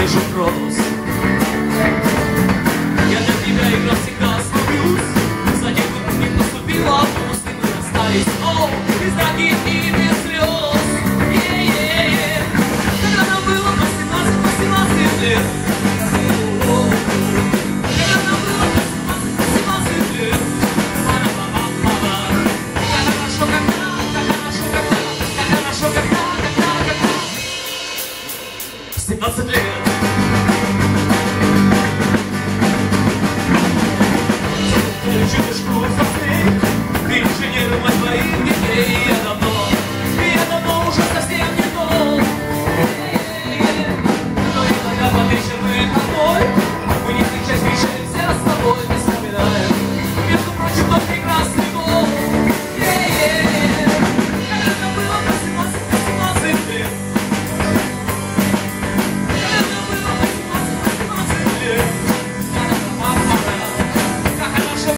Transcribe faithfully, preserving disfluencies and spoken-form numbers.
же Кротус. Я для тебя играл всегда остаюсь. За тех, не поступила, автобус, и мы расстались. О, без драки и без слез. Е-е-е. Когда нам было восемнадцать-восемнадцать лет. Когда нам было восемнадцать-восемнадцать лет. Пара-па-па-па-па. Как хорошо, когда, как хорошо, когда, как хорошо, когда, когда, когда. семнадцать лет.